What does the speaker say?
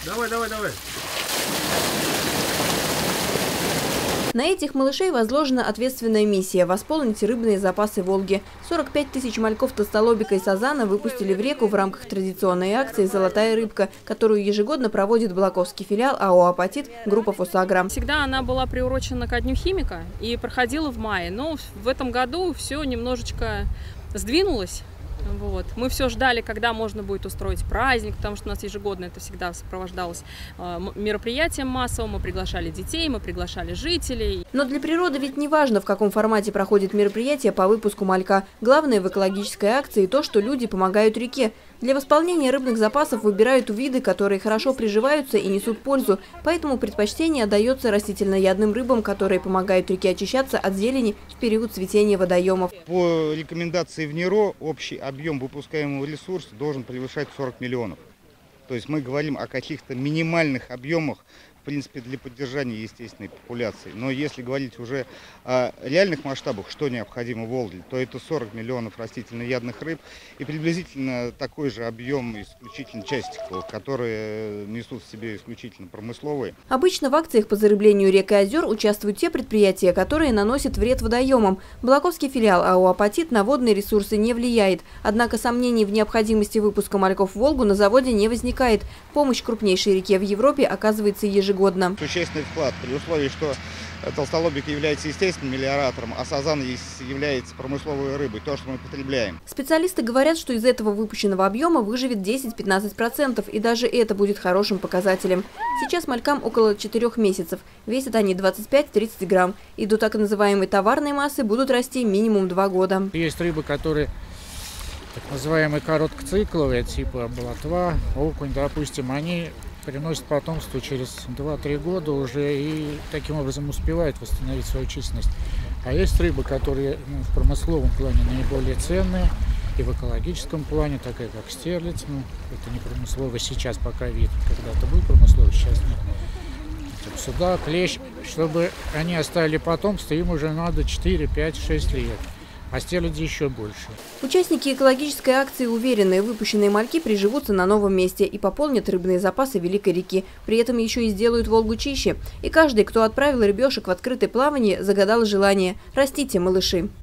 Давай, давай, давай. На этих малышей возложена ответственная миссия – восполнить рыбные запасы Волги. 45 тысяч мальков толстолобика и сазана выпустили в реку в рамках традиционной акции «Золотая рыбка», которую ежегодно проводит Балаковский филиал АО «Апатит» группа «Фосагро». Всегда она была приурочена ко Дню химика и проходила в мае. Но в этом году все немножечко сдвинулось. Вот. Мы все ждали, когда можно будет устроить праздник, потому что у нас ежегодно это всегда сопровождалось мероприятием массовым. Мы приглашали детей, мы приглашали жителей. Но для природы ведь не важно, в каком формате проходит мероприятие по выпуску малька. Главное в экологической акции то, что люди помогают реке. Для восполнения рыбных запасов выбирают виды, которые хорошо приживаются и несут пользу. Поэтому предпочтение отдается растительноядным рыбам, которые помогают реке очищаться от зелени в период цветения водоемов. По рекомендации ВНИРО общий объем выпускаемого ресурса должен превышать 40 миллионов. То есть мы говорим о каких-то минимальных объемах, в принципе, для поддержания естественной популяции. Но если говорить уже о реальных масштабах, что необходимо Волге, то это 40 миллионов растительноядных рыб и приблизительно такой же объем исключительно частиков, которые несут в себе исключительно промысловые. Обычно в акциях по зарыблению рек и озер участвуют те предприятия, которые наносят вред водоемам. Балаковский филиал АО «Апатит» на водные ресурсы не влияет. Однако сомнений в необходимости выпуска мальков в Волгу на заводе не возникает. Помощь крупнейшей реке в Европе оказывается ежегодно. Существенный вклад при условии, что толстолобик является естественным мелиоратором, а сазан является промысловой рыбой, то, что мы потребляем. Специалисты говорят, что из этого выпущенного объема выживет 10-15%, и даже это будет хорошим показателем. Сейчас малькам около 4 месяцев. Весят они 25-30 грамм. И до так называемой товарной массы будут расти минимум 2 года. Есть рыбы, которые так называемые короткоцикловые, типа блатва, окунь, допустим, они приносят потомство через 2-3 года уже и таким образом успевают восстановить свою численность. А есть рыбы, которые в промысловом плане наиболее ценные, и в экологическом плане, такая как стерлядь. Это не промысловый сейчас пока вид, когда-то будет промысловый, сейчас нет. Судак, лещ, чтобы они оставили потомство, им уже надо 4, 5, 6 лет. А стерляди еще больше. Участники экологической акции уверены, выпущенные мальки приживутся на новом месте и пополнят рыбные запасы Великой реки. При этом еще и сделают Волгу чище. И каждый, кто отправил рыбешек в открытое плавание, загадал желание: растите, малыши.